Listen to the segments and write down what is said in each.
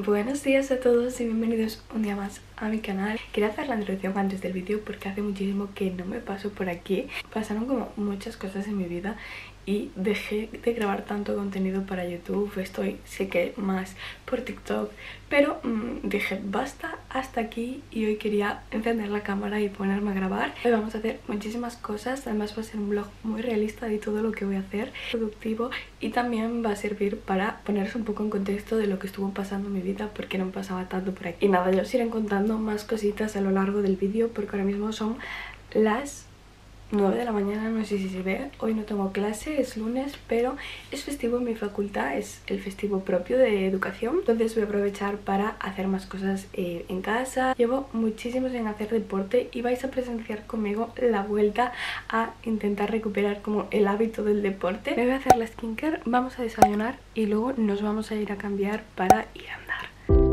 Buenos días a todos y bienvenidos un día más a mi canal. Quería hacer la introducción antes del vídeo porque hace muchísimo que no me paso por aquí. Pasaron como muchas cosas en mi vida y dejé de grabar tanto contenido para YouTube. Sé que más por TikTok, pero dije basta hasta aquí y hoy quería encender la cámara y ponerme a grabar. Hoy vamos a hacer muchísimas cosas, además va a ser un vlog muy realista de todo lo que voy a hacer, productivo, y también va a servir para poneros un poco en contexto de lo que estuvo pasando en mi vida porque no me pasaba tanto por aquí. Y nada, yo os iré contando más cositas a lo largo del vídeo porque ahora mismo son las 9 de la mañana, no sé si se ve. Hoy no tengo clase, es lunes, pero es festivo en mi facultad, es el festivo propio de educación, entonces voy a aprovechar para hacer más cosas en casa. Llevo muchísimo sin hacer deporte y vais a presenciar conmigo la vuelta a intentar recuperar como el hábito del deporte. Me voy a hacer la skincare, vamos a desayunar y luego nos vamos a ir a cambiar para ir a andar.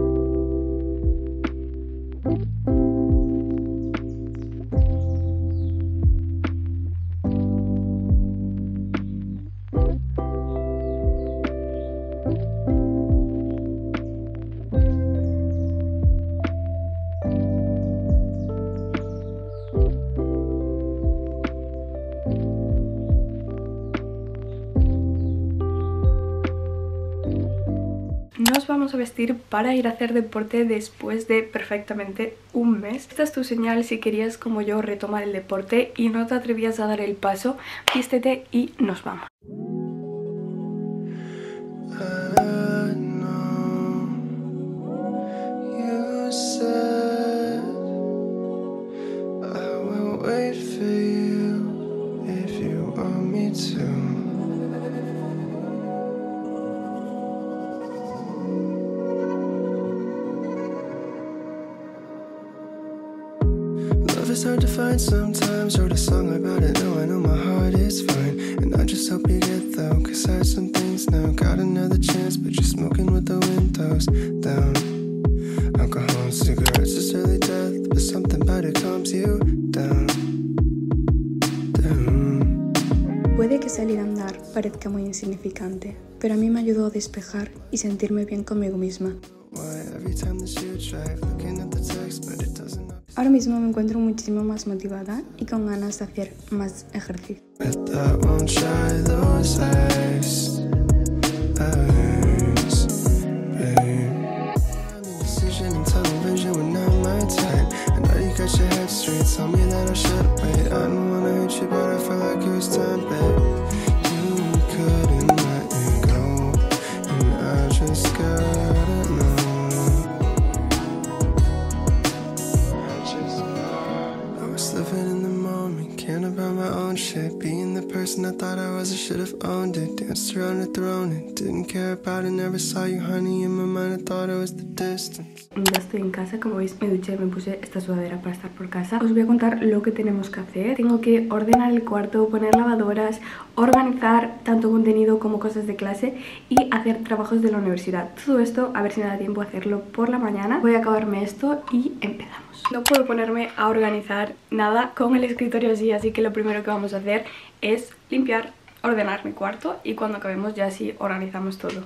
Nos vamos a vestir para ir a hacer deporte después de perfectamente un mes. Esta es tu señal si querías, como yo, retomar el deporte y no te atrevías a dar el paso. Vístete y nos vamos. It's hard to find sometimes. Wrote a song about it, now I know my heart is fine. And I just hope you get though, cause I have some things now. Got another chance, but you're smoking with the windows down. Alcohol and cigarettes is early death, but something about it calms you down. Puede que salir a andar parezca muy insignificante, pero a mí me ayudó a despejar y sentirme bien conmigo misma. Ahora mismo me encuentro muchísimo más motivada y con ganas de hacer más ejercicio. Being the person I thought I was, I should have owned it. Danced around the throne and didn't care about it. Never saw you, honey, in my mind I thought it was the distance. Ya estoy en casa, como veis me duché, me puse esta sudadera para estar por casa. Os voy a contar lo que tenemos que hacer. Tengo que ordenar el cuarto, poner lavadoras, organizar tanto contenido como cosas de clase y hacer trabajos de la universidad. Todo esto, a ver si me da tiempo a hacerlo por la mañana. Voy a acabarme esto y empezamos. No puedo ponerme a organizar nada con el escritorio así que lo primero que vamos a hacer es limpiar, ordenar mi cuarto y cuando acabemos ya así organizamos todo.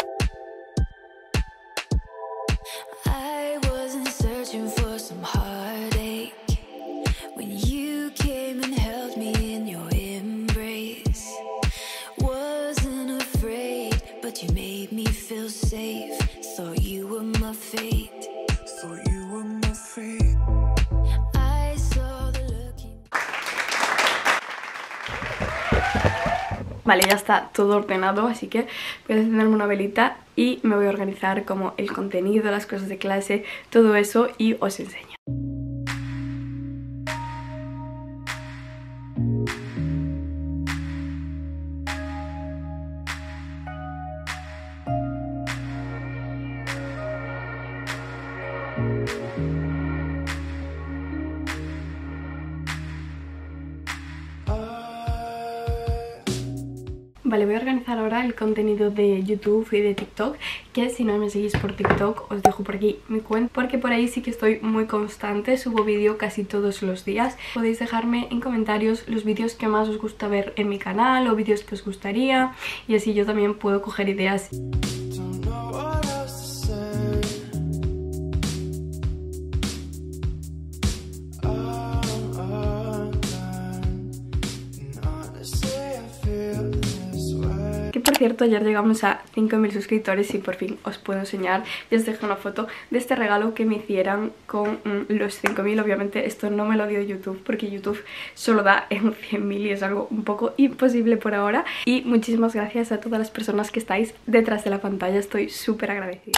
Vale, ya está todo ordenado, así que voy a encenderme una velita y me voy a organizar como el contenido, las cosas de clase, todo eso y os enseño. Vale, voy a organizar ahora el contenido de YouTube y de TikTok, que si no me seguís por TikTok os dejo por aquí mi cuenta, porque por ahí sí que estoy muy constante, subo vídeo casi todos los días. Podéis dejarme en comentarios los vídeos que más os gusta ver en mi canal o vídeos que os gustaría, y así yo también puedo coger ideas. cierto, ayer llegamos a 5.000 suscriptores y por fin os puedo enseñar. Ya os dejé una foto de este regalo que me hicieran con los 5.000. Obviamente esto no me lo dio YouTube porque YouTube solo da en 100.000 y es algo un poco imposible por ahora. Y muchísimas gracias a todas las personas que estáis detrás de la pantalla, estoy súper agradecida.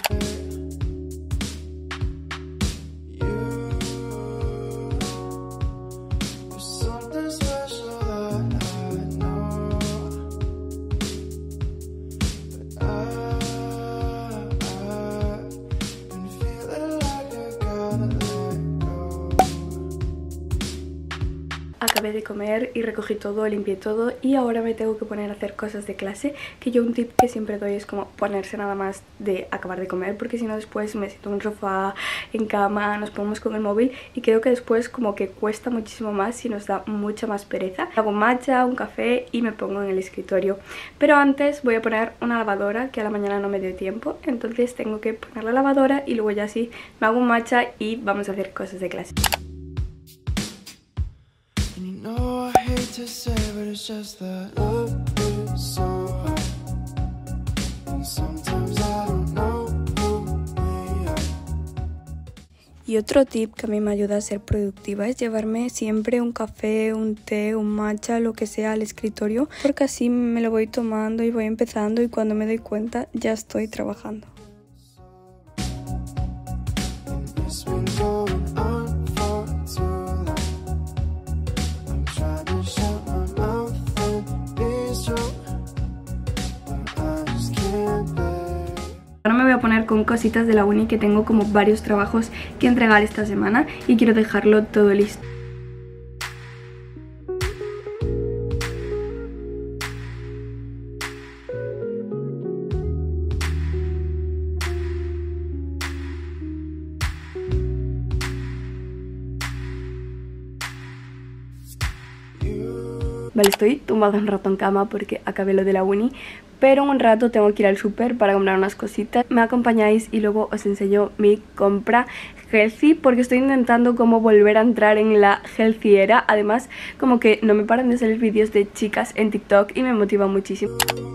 Acabé de comer y recogí todo, limpié todo y ahora me tengo que poner a hacer cosas de clase, que yo un tip que siempre doy es como ponerse nada más de acabar de comer, porque si no después me siento en un sofá, en cama, nos ponemos con el móvil y creo que después como que cuesta muchísimo más y nos da mucha más pereza. Hago matcha, un café y me pongo en el escritorio, pero antes voy a poner una lavadora que a la mañana no me dio tiempo, entonces tengo que poner la lavadora y luego ya sí me hago un matcha y vamos a hacer cosas de clase. No, I hate to say, but it's just that love is so hard. And sometimes I don't know who we are. Y otro tip que a mí me ayuda a ser productiva es llevarme siempre un café, un té, un matcha, lo que sea al escritorio, porque así me lo voy tomando y voy empezando y cuando me doy cuenta ya estoy trabajando. It's been going on for too long. Ahora me voy a poner con cositas de la uni, que tengo como varios trabajos que entregar esta semana y quiero dejarlo todo listo. Vale, estoy tumbada un rato en cama porque acabé lo de la uni, pero en un rato tengo que ir al súper para comprar unas cositas. Me acompañáis y luego os enseño mi compra healthy, porque estoy intentando como volver a entrar en la healthy era. Además, como que no me paran de salir vídeos de chicas en TikTok y me motiva muchísimo.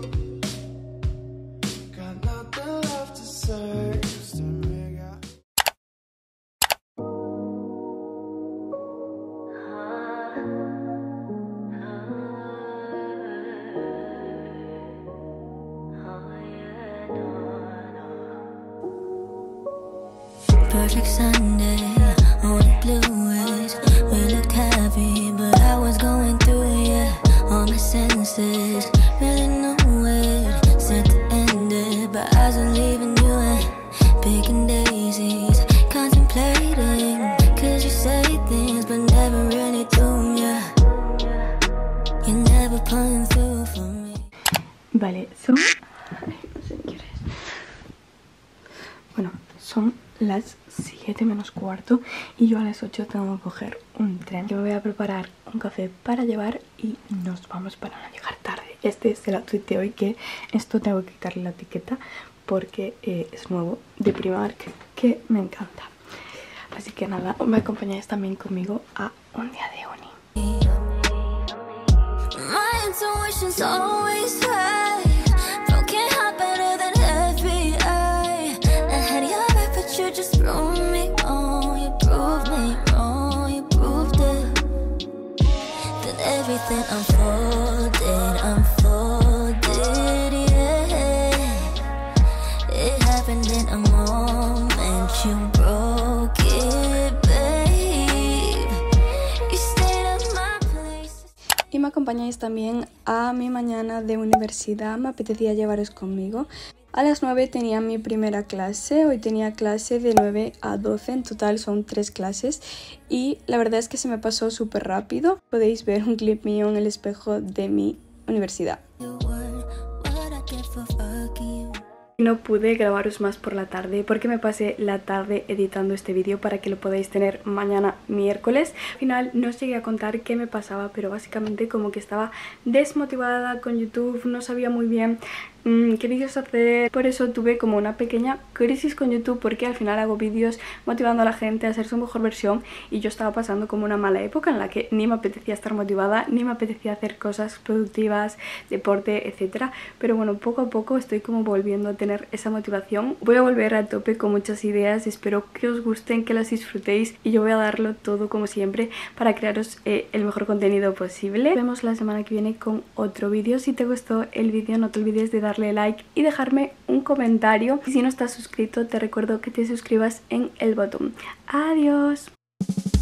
Perfect Sunday, all the blues. We looked heavy, but I was going through, yeah. All my senses, really know it. Said to end it, but I was leaving you and picking daisies, contemplating. Cause you say things, but never really do, yeah. You're never pulling through for me. Vale, son... no sé qué hora es. Bueno, son las 7 menos cuarto y yo a las 8 tengo que coger un tren. Yo me voy a preparar un café para llevar y nos vamos para no llegar tarde. Este es el outfit de hoy, que esto tengo que quitarle la etiqueta porque es nuevo, de Primark, que me encanta. Así que nada, me acompañáis también conmigo a un día de uni. My intuition's always right. Don't get hot better than FBI. I had your back, but you just proved me wrong. You proved me wrong. You proved it. Then everything unfolded, yeah. It happened in a moment. You broke it, babe. You stayed at my place. Y me acompañáis también a mi mañana de universidad. Me apetecía llevaros conmigo. A las 9 tenía mi primera clase. Hoy tenía clase de 9 a 12. En total son 3 clases. Y la verdad es que se me pasó súper rápido. Podéis ver un clip mío en el espejo de mi universidad. No pude grabaros más por la tarde porque me pasé la tarde editando este vídeo para que lo podáis tener mañana miércoles. Al final no os llegué a contar qué me pasaba, pero básicamente como que estaba desmotivada con YouTube, no sabía muy bien qué vídeos hacer. Por eso tuve como una pequeña crisis con YouTube, porque al final hago vídeos motivando a la gente a ser su mejor versión y yo estaba pasando como una mala época en la que ni me apetecía estar motivada, ni me apetecía hacer cosas productivas, deporte, etcétera. Pero bueno, poco a poco estoy como volviendo a tener esa motivación. Voy a volver a tope con muchas ideas, espero que os gusten, que las disfrutéis y yo voy a darlo todo como siempre para crearos el mejor contenido posible. Nos vemos la semana que viene con otro vídeo. Si te gustó el vídeo no te olvides de darle like y dejarme un comentario. Y si no estás suscrito te recuerdo que te suscribas en el botón. Adiós.